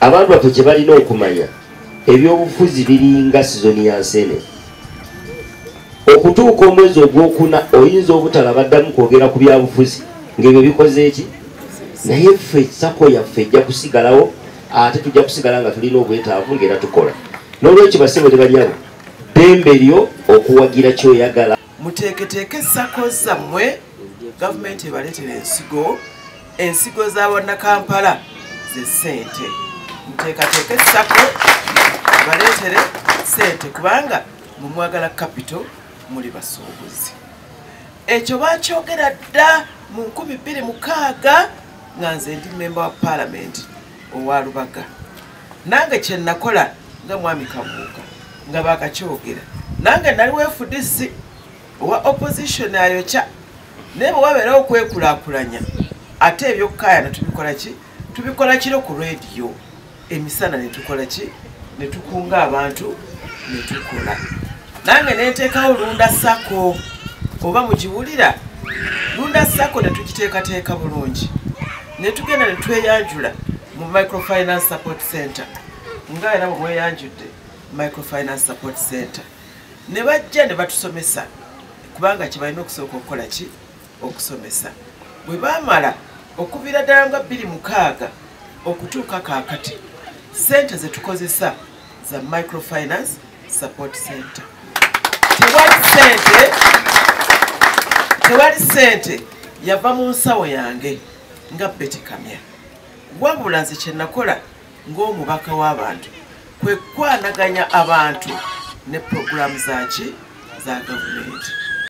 abantu baffe kye balina okumanya ebyobufuzi biringa sizoni ya nsene. Okutuuka omwezi ogwokuna oyinza obutalaba ddamu kwogera ku byabufuzi ng'ebyo bikoze eki, naye ffe sako yaffe ejja kusigalawo, ate tujja kusigala nga tulina obwetaavu ng'era tukola. N'olwekyo bassebo ne banyabo, ddembe lyo okuwagira ky'oyagala. Muteeketeeke sako zammwe, gavumenti ebaleetera ensigo za bannakampala ze ssente. Muteekateeke sako baleetere ssente kubanga mumwagala capital muli basuubuzi. Ekyo bakyogera dda mu 2006 nga nze ndi memba wa parliament owa Lubaga. Nange kye nakola nga mwami Kabuuka nga bakakyogera. Nange nali FDC owa opposition ayokya naye bwe wabeera okwekulaakulanya ate ebyokkaayana tubikola ki? Tubikola kiro ku radio. Emisana ne tukola ki? Ne tukunga abantu ne tukola. Nange neteekawo Lunda Sako oba mugiwulira. Lunda Sako ne tugiteekateeka bulungi. Ne tugenda ne tweyanjula mu Microfinance Support Center. Nga era bwe mweyanjudde Microfinance Support Center. Ne bajja ne batusomesa kubanga kye balina okusooka okukola ki? Okusomesa. Bwe baamala okuviira ddala nga 2006 okutuuka kaakati ssente ze tukozesa za Microfinance Support Center. Tewali ssente yava mu nsawo yange nga Betty Kamya. Wabula nze kye nakola ng'omubaka w'abantu kwe kwanaganya abantu ne programu za gavumenti.